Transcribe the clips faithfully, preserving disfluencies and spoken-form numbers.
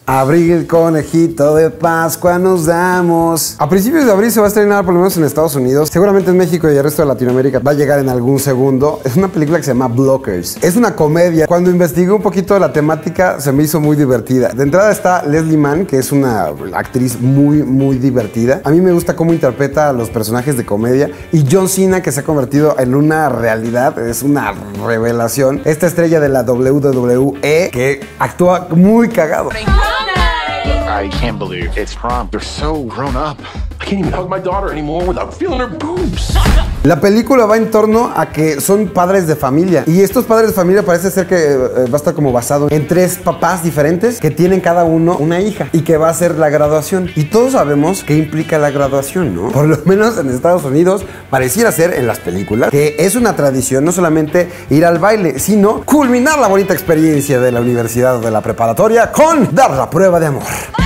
Abril, conejito de Pascua nos damos. A principios de abril se va a estrenar, por lo menos en Estados Unidos. Seguramente en México y el resto de Latinoamérica va a llegar en algún segundo. Es una película que se llama Blockers. Es una comedia. Cuando investigué un poquito de la temática, se me hizo muy divertida. De entrada está Leslie Mann, que es una actriz muy, muy divertida. A mí me gusta cómo interpreta a los personajes de comedia. Y John Cena, que se ha convertido en una realidad. Es una revelación. Esta estrella de la W W E que actúa muy cagado. I can't believe it's prom. They're so grown up. I can't even hug my daughter anymore without feeling her boobs. La película va en torno a que son padres de familia. Y estos padres de familia parece ser que eh, va a estar como basado en tres papás diferentes que tienen cada uno una hija y que va a ser la graduación. Y todos sabemos qué implica la graduación, ¿no? Por lo menos en Estados Unidos pareciera ser en las películas que es una tradición no solamente ir al baile, sino culminar la bonita experiencia de la universidad o de la preparatoria con dar la prueba de amor.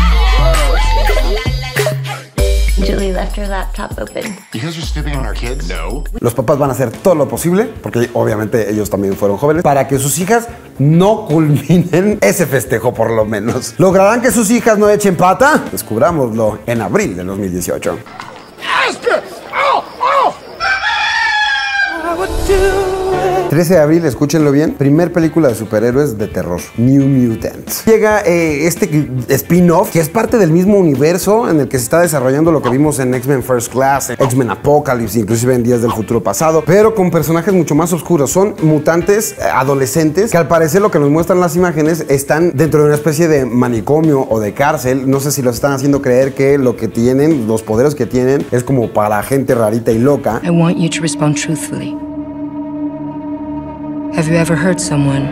Julie left her laptop open. You guys are stepping on our kids? No. Los papás van a hacer todo lo posible, porque obviamente ellos también fueron jóvenes, para que sus hijas no culminen ese festejo por lo menos. ¿Lograrán que sus hijas no echen pata? Descubrámoslo en abril de dos mil dieciocho. Asper! Oh, oh! trece de abril, escúchenlo bien, primer película de superhéroes de terror, New Mutants. Llega eh, este spin-off que es parte del mismo universo en el que se está desarrollando lo que vimos en X-Men First Class, X-Men Apocalypse, inclusive en Días del Futuro Pasado, pero con personajes mucho más oscuros. Son mutantes eh, adolescentes que al parecer lo que nos muestran las imágenes están dentro de una especie de manicomio o de cárcel. No sé si los están haciendo creer que lo que tienen, los poderes que tienen, es como para gente rarita y loca. I want you to respond truthfully. Have you ever hurt someone?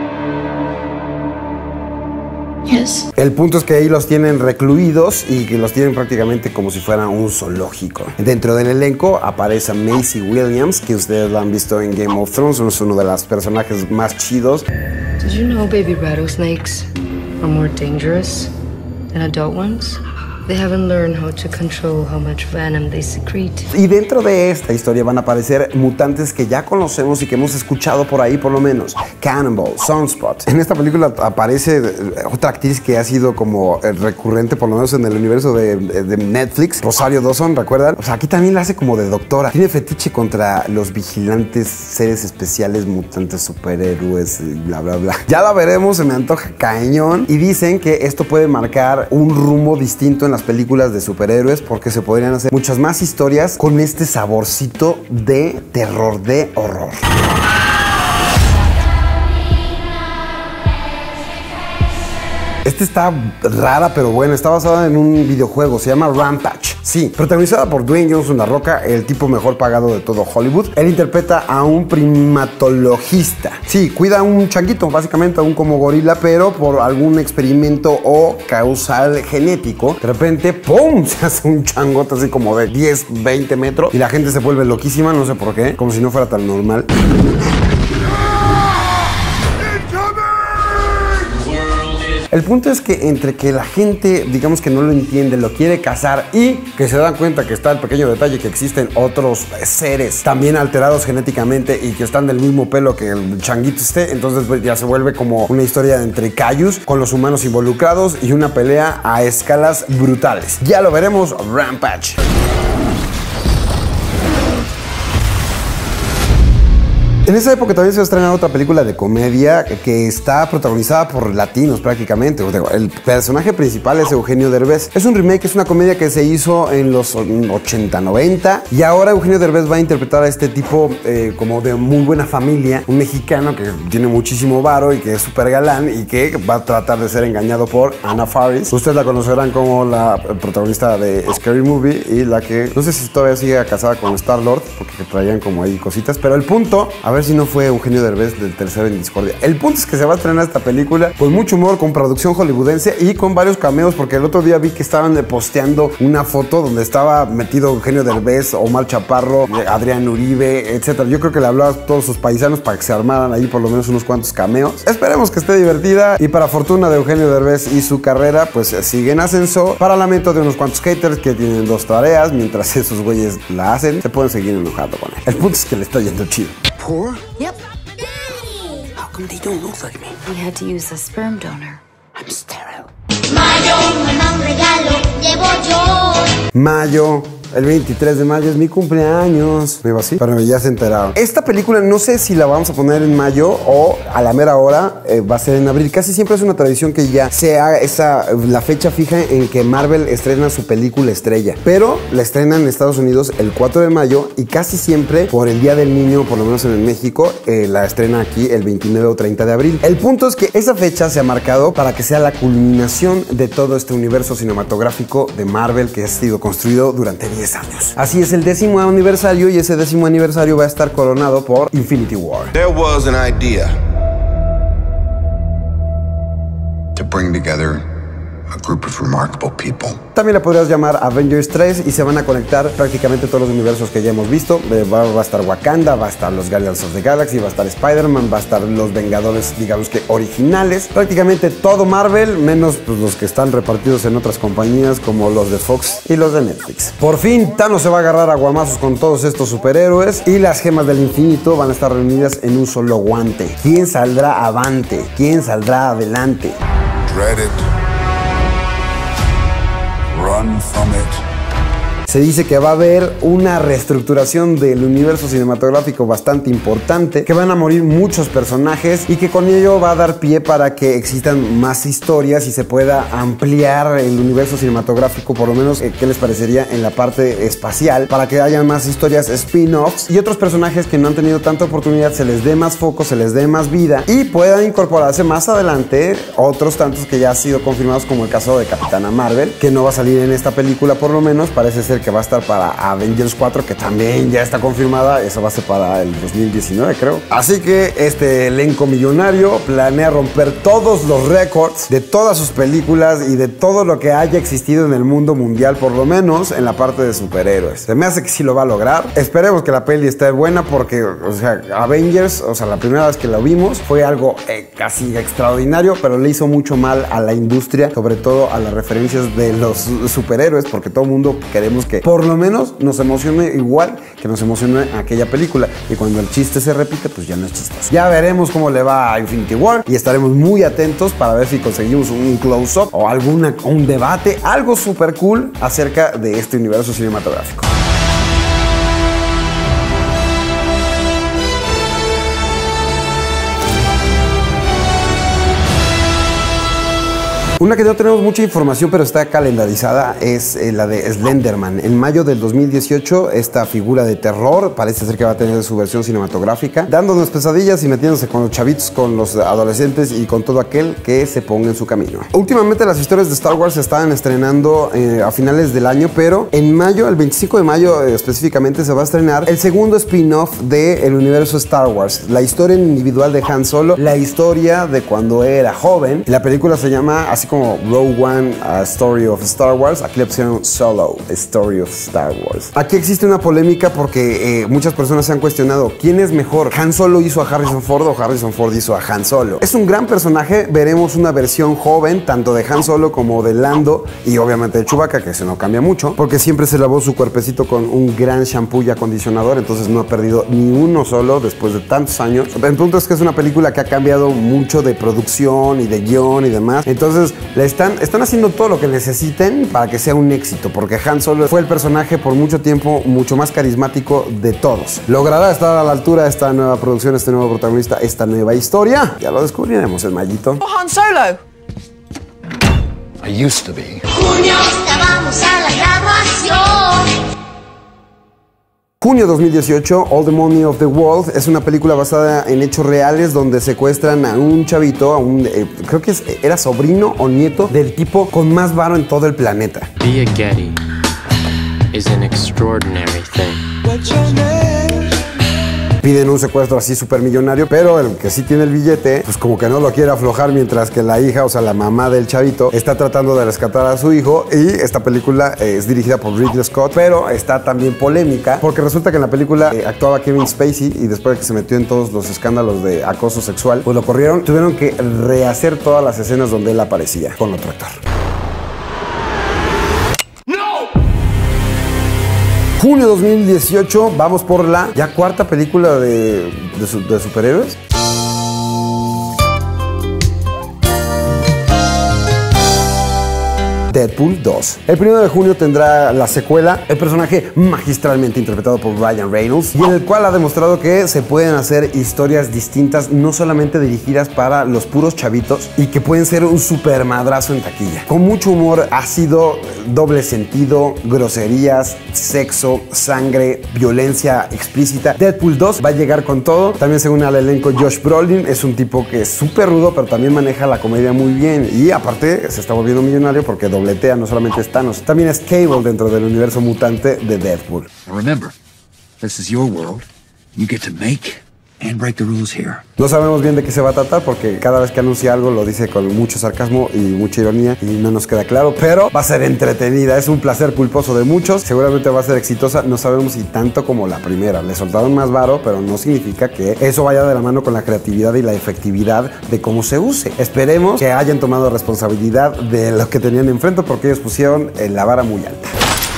Yes. El punto es que ahí los tienen recluidos y que los tienen prácticamente como si fueran un zoológico. Dentro del elenco aparece Maisie Williams, que ustedes la han visto en Game of Thrones, es uno de los personajes más chidos. Did you know baby rattlesnakes are more dangerous than adult ones? They haven't learned how to control how much venom they secrete. Y dentro de esta historia van a aparecer mutantes que ya conocemos y que hemos escuchado por ahí por lo menos. Cannonball, Sunspot. En esta película aparece otra actriz que ha sido como recurrente por lo menos en el universo de, de Netflix, Rosario Dawson, ¿recuerdan? O sea, aquí también la hace como de doctora. Tiene fetiche contra los vigilantes, seres especiales, mutantes, superhéroes, bla, bla, bla. Ya la veremos, se me antoja cañón. Y dicen que esto puede marcar un rumbo distinto en la las películas de superhéroes porque se podrían hacer muchas más historias con este saborcito de terror, de horror. Esta está rara, pero bueno, está basada en un videojuego, se llama Rampage. Sí, protagonizada por Dwayne Johnson, La Roca, el tipo mejor pagado de todo Hollywood. Él interpreta a un primatologista. Sí, cuida a un changuito, básicamente a un como gorila, pero por algún experimento o causal genético, de repente, ¡pum!, se hace un changote así como de diez, veinte metros y la gente se vuelve loquísima, no sé por qué, como si no fuera tan normal. El punto es que entre que la gente, digamos que no lo entiende, lo quiere cazar y que se dan cuenta que está el pequeño detalle que existen otros seres también alterados genéticamente y que están del mismo pelo que el changuito este, entonces pues, ya se vuelve como una historia entre kaijus con los humanos involucrados y una pelea a escalas brutales. Ya lo veremos, Rampage. En esa época también se va a estrenar otra película de comedia que está protagonizada por latinos prácticamente. El personaje principal es Eugenio Derbez. Es un remake, es una comedia que se hizo en los ochenta, noventa y ahora Eugenio Derbez va a interpretar a este tipo eh, como de muy buena familia, un mexicano que tiene muchísimo varo y que es súper galán y que va a tratar de ser engañado por Anna Faris. Ustedes la conocerán como la protagonista de Scary Movie y la que no sé si todavía sigue casada con Star-Lord porque traían como ahí cositas, pero el punto, a ver si no fue Eugenio Derbez del Tercero en Discordia. El punto es que se va a estrenar esta película con mucho humor, con producción hollywoodense y con varios cameos, porque el otro día vi que estaban posteando una foto donde estaba metido Eugenio Derbez, Omar Chaparro, Adrián Uribe, etcétera. Yo creo que le hablaba a todos sus paisanos para que se armaran ahí por lo menos unos cuantos cameos. Esperemos que esté divertida y para fortuna de Eugenio Derbez y su carrera, pues sigue en ascenso. Para lamento de unos cuantos haters que tienen dos tareas, mientras esos güeyes la hacen, se pueden seguir enojando con él. El punto es que le está yendo chido. Poor? Yep. How come they don't look like me? We had to use a sperm donor. I'm sterile. Mayo, mamá, un regalo llevo yo. Mayo. El veintitrés de mayo es mi cumpleaños. ¿Me iba así? Pero ya se enteraron. Esta película no sé si la vamos a poner en mayo o a la mera hora eh, va a ser en abril. Casi siempre es una tradición que ya se haga esa, la fecha fija en que Marvel estrena su película estrella. Pero la estrenan en Estados Unidos el cuatro de mayo y casi siempre por el Día del Niño, por lo menos en México, eh, la estrena aquí el veintinueve o treinta de abril. El punto es que esa fecha se ha marcado para que sea la culminación de todo este universo cinematográfico de Marvel que ha sido construido durante diez años. Así es el décimo aniversario y ese décimo aniversario va a estar coronado por Infinity War. There was an idea to bring together a group of remarkable people. También la podrías llamar Avengers tres y se van a conectar prácticamente todos los universos que ya hemos visto. Va, va a estar Wakanda, va a estar los Guardians of the Galaxy, va a estar Spider-Man, va a estar los Vengadores, digamos que originales. Prácticamente todo Marvel, menos pues, los que están repartidos en otras compañías como los de Fox y los de Netflix. Por fin, Thanos se va a agarrar a guamazos con todos estos superhéroes y las gemas del infinito van a estar reunidas en un solo guante. ¿Quién saldrá avante? ¿Quién saldrá adelante? Dread it. Run from it. Se dice que va a haber una reestructuración del universo cinematográfico bastante importante, que van a morir muchos personajes y que con ello va a dar pie para que existan más historias y se pueda ampliar el universo cinematográfico, por lo menos, eh, ¿qué les parecería en la parte espacial? Para que haya más historias spin-offs y otros personajes que no han tenido tanta oportunidad se les dé más foco, se les dé más vida y puedan incorporarse más adelante otros tantos que ya han sido confirmados, como el caso de Capitana Marvel, que no va a salir en esta película, por lo menos parece ser que va a estar para Avengers cuatro, que también ya está confirmada. Eso va a ser para el dos mil diecinueve, creo. Así que este elenco millonario planea romper todos los récords de todas sus películas y de todo lo que haya existido en el mundo mundial, por lo menos en la parte de superhéroes. Se me hace que sí lo va a lograr. Esperemos que la peli esté buena porque, o sea, Avengers, o sea, la primera vez que lo vimos fue algo eh, casi extraordinario, pero le hizo mucho mal a la industria, sobre todo a las referencias de los superhéroes, porque todo el mundo queremos que por lo menos nos emocione igual que nos emocionó aquella película. Y cuando el chiste se repite, pues ya no es chistoso. Ya veremos cómo le va a Infinity War y estaremos muy atentos para ver si conseguimos un close-up o alguna, un debate, algo súper cool acerca de este universo cinematográfico. Una que no tenemos mucha información, pero está calendarizada, es eh, la de Slenderman. En mayo del dos mil dieciocho, esta figura de terror parece ser que va a tener su versión cinematográfica, dándonos pesadillas y metiéndose con los chavitos, con los adolescentes y con todo aquel que se ponga en su camino. Últimamente las historias de Star Wars se estaban estrenando eh, a finales del año, pero en mayo, el veinticinco de mayo eh, específicamente, se va a estrenar el segundo spin-off del universo Star Wars, la historia individual de Han Solo, la historia de cuando era joven. La película se llama así como Rogue One, A Story of Star Wars. Aquí le pusieron Solo, A Story of Star Wars. Aquí existe una polémica porque eh, muchas personas se han cuestionado ¿quién es mejor? ¿Han Solo hizo a Harrison Ford o Harrison Ford hizo a Han Solo? Es un gran personaje. Veremos una versión joven tanto de Han Solo como de Lando y obviamente de Chewbacca, que se no cambia mucho porque siempre se lavó su cuerpecito con un gran shampoo y acondicionador, entonces no ha perdido ni uno solo después de tantos años. El punto es que es una película que ha cambiado mucho de producción y de guión y demás, entonces le están, están haciendo todo lo que necesiten para que sea un éxito, porque Han Solo fue el personaje por mucho tiempo mucho más carismático de todos. ¿Logrará estar a la altura de esta nueva producción, este nuevo protagonista, esta nueva historia? Ya lo descubriremos el mayito. Oh, Han Solo. I used to be. Junio, estábamos a la graduación. Junio dos mil dieciocho, All the Money of the World es una película basada en hechos reales donde secuestran a un chavito, a un, eh, creo que es, era sobrino o nieto del tipo con más varo en todo el planeta. Be a Getty is an extraordinary thing. What's your name? Piden un secuestro así súper millonario, pero el que sí tiene el billete, pues como que no lo quiere aflojar, mientras que la hija, o sea, la mamá del chavito, está tratando de rescatar a su hijo. Y esta película eh, es dirigida por Ridley Scott, pero está también polémica, porque resulta que en la película eh, actuaba Kevin Spacey y después de que se metió en todos los escándalos de acoso sexual, pues lo corrieron. Tuvieron que rehacer todas las escenas donde él aparecía con otro actor. Junio dos mil dieciocho, vamos por la ya cuarta película de, de, su, de superhéroes. Deadpool dos. El primero de junio tendrá la secuela, el personaje magistralmente interpretado por Ryan Reynolds, y en el cual ha demostrado que se pueden hacer historias distintas, no solamente dirigidas para los puros chavitos, y que pueden ser un super madrazo en taquilla. Con mucho humor, ácido, doble sentido, groserías, sexo, sangre, violencia explícita. Deadpool dos va a llegar con todo. También según al elenco, Josh Brolin es un tipo que es súper rudo, pero también maneja la comedia muy bien. Y aparte se está volviendo millonario porque dobletea, no solamente es Thanos, también es Cable dentro del universo mutante de Deadpool. Remember, this is your world. You get to make and break the rules here. No sabemos bien de qué se va a tratar porque cada vez que anuncia algo lo dice con mucho sarcasmo y mucha ironía y no nos queda claro, pero va a ser entretenida, es un placer culposo de muchos, seguramente va a ser exitosa, no sabemos si tanto como la primera. Le soltaron más varo, pero no significa que eso vaya de la mano con la creatividad y la efectividad de cómo se use. Esperemos que hayan tomado responsabilidad de lo que tenían enfrente porque ellos pusieron la vara muy alta.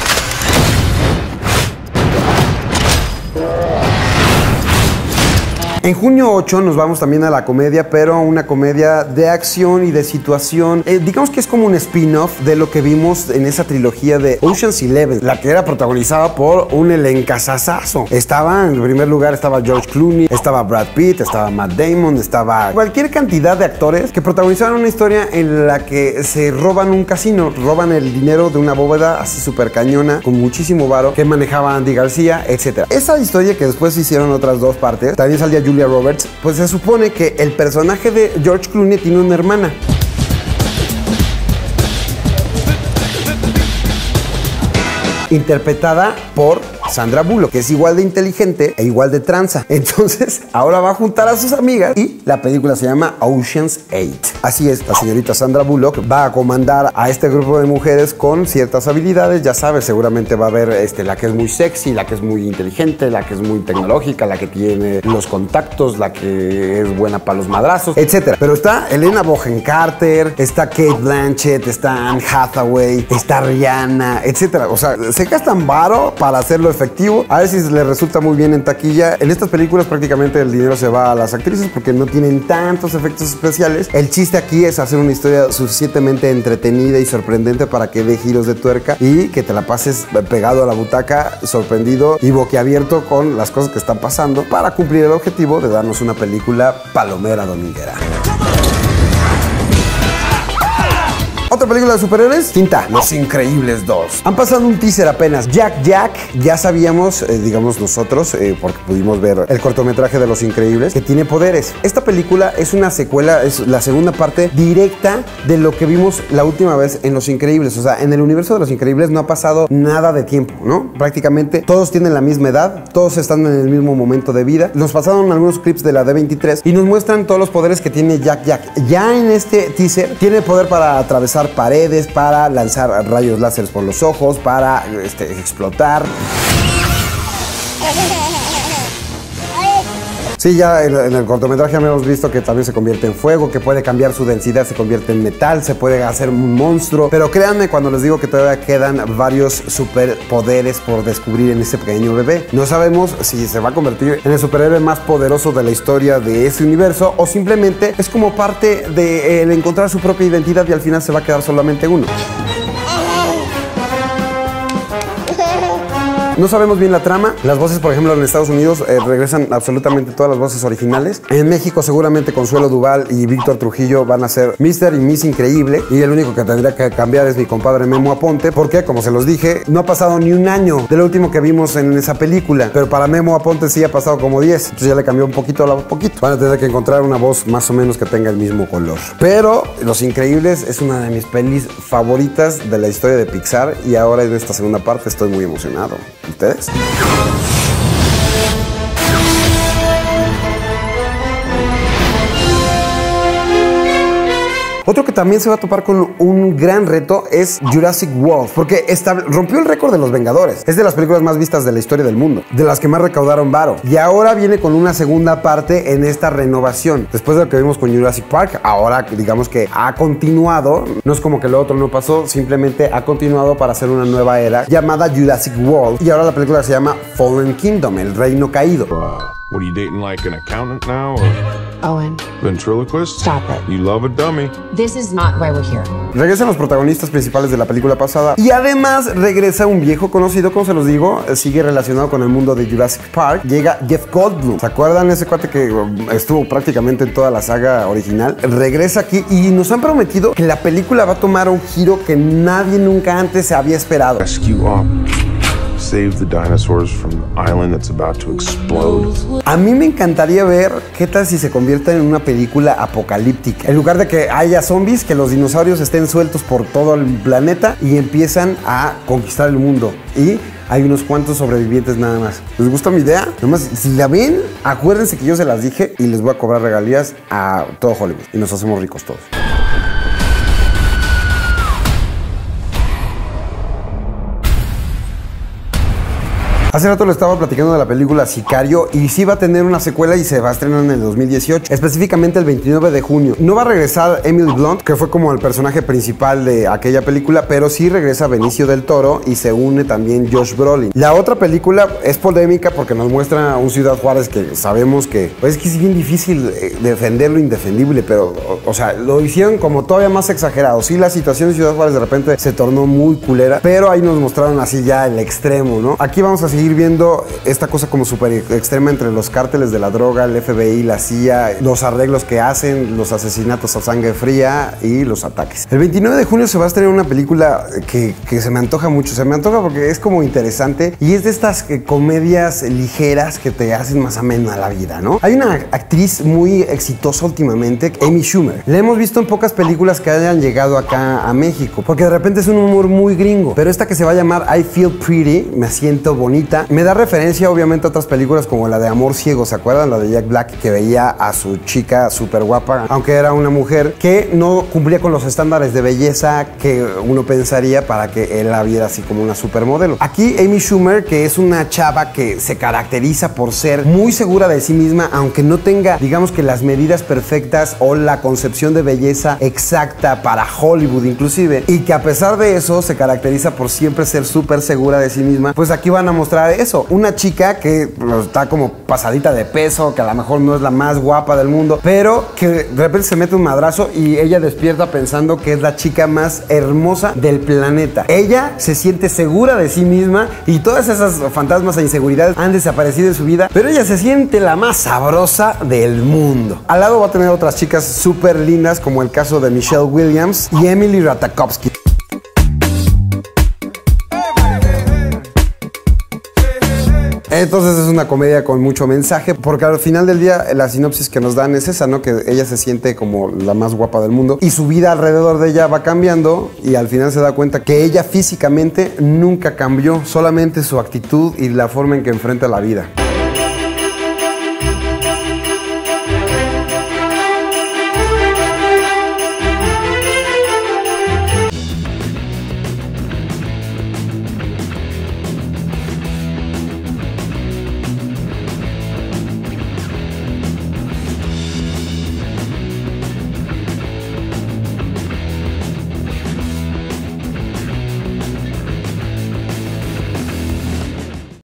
En junio ocho nos vamos también a la comedia, pero una comedia de acción y de situación. Eh, digamos que es como un spin-off de lo que vimos en esa trilogía de Ocean's Eleven, la que era protagonizada por un elencazazazo. Estaba, en primer lugar, estaba George Clooney, estaba Brad Pitt, estaba Matt Damon, estaba cualquier cantidad de actores que protagonizaron una historia en la que se roban un casino, roban el dinero de una bóveda así súper cañona, con muchísimo varo, que manejaba Andy García, etcétera. Esa historia que después hicieron otras dos partes, también salía Julia Roberts, pues se supone que el personaje de George Clooney tiene una hermana. Interpretada por Sandra Bullock, que es igual de inteligente e igual de tranza. Entonces, ahora va a juntar a sus amigas y la película se llama Ocean's eight. Así es, la señorita Sandra Bullock va a comandar a este grupo de mujeres con ciertas habilidades. Ya sabes, seguramente va a haber este, la que es muy sexy, la que es muy inteligente, la que es muy tecnológica, la que tiene los contactos, la que es buena para los madrazos, etcétera. Pero está Helena Bonham Carter, está Cate Blanchett, está Anne Hathaway, está Rihanna, etcétera. O sea, se gastan varo para hacerlo efectivo. A ver si les resulta muy bien en taquilla. En estas películas prácticamente el dinero se va a las actrices porque no tienen tantos efectos especiales. El chiste aquí es hacer una historia suficientemente entretenida y sorprendente para que dé giros de tuerca y que te la pases pegado a la butaca, sorprendido y boquiabierto con las cosas que están pasando para cumplir el objetivo de darnos una película palomera dominguera. Otra película de superhéroes, quinta, Los Increíbles dos. Han pasado un teaser apenas. Jack Jack, ya sabíamos, eh, digamos nosotros, eh, porque pudimos ver el cortometraje de Los Increíbles, que tiene poderes. Esta película es una secuela, es la segunda parte directa de lo que vimos la última vez en Los Increíbles. O sea, en el universo de Los Increíbles no ha pasado nada de tiempo, ¿no? Prácticamente todos tienen la misma edad, todos están en el mismo momento de vida. Nos pasaron algunos clips de la D veintitrés y nos muestran todos los poderes que tiene Jack Jack. Ya en este teaser tiene poder para atravesar paredes, para lanzar rayos láseres por los ojos, para este, explotar. Sí, ya en, en el cortometraje hemos visto que también se convierte en fuego, que puede cambiar su densidad, se convierte en metal, se puede hacer un monstruo. Pero créanme cuando les digo que todavía quedan varios superpoderes por descubrir en ese pequeño bebé. No sabemos si se va a convertir en el superhéroe más poderoso de la historia de ese universo o simplemente es como parte de el encontrar su propia identidad y al final se va a quedar solamente uno. No sabemos bien la trama. Las voces, por ejemplo, en Estados Unidos eh, regresan absolutamente todas las voces originales. En México seguramente Consuelo Duval y Víctor Trujillo van a ser mister y Miss Increíble. Y el único que tendría que cambiar es mi compadre Memo Aponte. Porque, como se los dije, no ha pasado ni un año de lo último que vimos en esa película. Pero para Memo Aponte sí ha pasado como diez. Entonces ya le cambió un poquito a la poquito. Van a tener que encontrar una voz más o menos que tenga el mismo color. Pero Los Increíbles es una de mis pelis favoritas de la historia de Pixar. Y ahora en esta segunda parte estoy muy emocionado. ¿Ustedes? Otro que también se va a topar con un gran reto es Jurassic World, porque rompió el récord de Los Vengadores. Es de las películas más vistas de la historia del mundo, de las que más recaudaron varo. Y ahora viene con una segunda parte en esta renovación. Después de lo que vimos con Jurassic Park, ahora digamos que ha continuado. No es como que lo otro no pasó, simplemente ha continuado para hacer una nueva era llamada Jurassic World. Y ahora la película se llama Fallen Kingdom, el reino caído. Uh, what are you dating, like an accountant now, or? Owen. Ventriloquist? Stop it. You love a dummy. This is not why we're here. Regresan los protagonistas principales de la película pasada y además regresa un viejo conocido, como se los digo, sigue relacionado con el mundo de Jurassic Park. Llega Jeff Goldblum. ¿Se acuerdan ese cuate que estuvo prácticamente en toda la saga original? Regresa aquí y nos han prometido que la película va a tomar un giro que nadie nunca antes se había esperado. Rescue up. Save the dinosaurs from the island that's about to explode. A mí me encantaría ver qué tal si se convierte en una película apocalíptica. En lugar de que haya zombies, que los dinosaurios estén sueltos por todo el planeta y empiezan a conquistar el mundo. Y hay unos cuantos sobrevivientes nada más. ¿Les gusta mi idea? Nomás, si la ven, acuérdense que yo se las dije y les voy a cobrar regalías a todo Hollywood. Y nos hacemos ricos todos. Hace rato le estaba platicando de la película Sicario y sí va a tener una secuela y se va a estrenar en el dos mil dieciocho, específicamente el veintinueve de junio. No va a regresar Emily Blunt, que fue como el personaje principal de aquella película, pero sí regresa Benicio del Toro y se une también Josh Brolin. La otra película es polémica porque nos muestra un Ciudad Juárez que sabemos que pues es que es bien difícil defender lo indefendible, pero o, o sea, lo hicieron como todavía más exagerado. Sí, la situación de Ciudad Juárez de repente se tornó muy culera, pero ahí nos mostraron así ya el extremo, ¿no? Aquí vamos a seguir viendo esta cosa como súper extrema entre los cárteles de la droga, el F B I, la C I A, los arreglos que hacen, los asesinatos a sangre fría y los ataques. El veintinueve de junio se va a estrenar una película que, que se me antoja mucho, se me antoja porque es como interesante y es de estas eh, comedias ligeras que te hacen más amena la vida, ¿no? Hay una actriz muy exitosa últimamente, Amy Schumer. La hemos visto en pocas películas que hayan llegado acá a México, porque de repente es un humor muy gringo, pero esta que se va a llamar I Feel Pretty, me siento bonita, me da referencia obviamente a otras películas como la de Amor Ciego, ¿se acuerdan? La de Jack Black, que veía a su chica súper guapa, aunque era una mujer que no cumplía con los estándares de belleza que uno pensaría para que él la viera así como una supermodelo. Aquí Amy Schumer, que es una chava que se caracteriza por ser muy segura de sí misma, aunque no tenga, digamos que las medidas perfectas o la concepción de belleza exacta para Hollywood inclusive, y que a pesar de eso se caracteriza por siempre ser súper segura de sí misma, pues aquí van a mostrar eso, una chica que pues, está como pasadita de peso, que a lo mejor no es la más guapa del mundo, pero que de repente se mete un madrazo y ella despierta pensando que es la chica más hermosa del planeta. Ella se siente segura de sí misma y todas esas fantasmas e inseguridades han desaparecido de su vida, pero ella se siente la más sabrosa del mundo. Al lado va a tener otras chicas súper lindas, como el caso de Michelle Williams y Emily Ratajkowski. Entonces es una comedia con mucho mensaje, porque al final del día la sinopsis que nos dan es esa, ¿no? Que ella se siente como la más guapa del mundo y su vida alrededor de ella va cambiando y al final se da cuenta que ella físicamente nunca cambió, solamente su actitud y la forma en que enfrenta la vida.